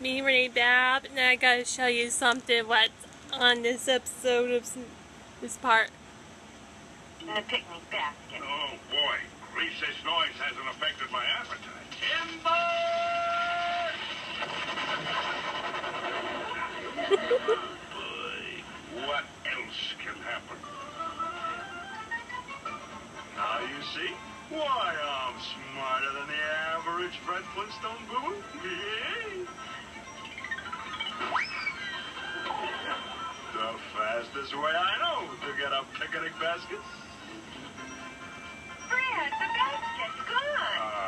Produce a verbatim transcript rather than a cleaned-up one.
me, Renee Bab, and I gotta show you something what's on this episode of this part. The picnic basket. Oh boy, recess noise hasn't affected my appetite. Timber! Boy, what else can happen? Now you see why I'm smarter than the average Fred Flintstone boo. Yeah. The fastest way I know to get a picnic basket. Fred, the basket's gone. Uh,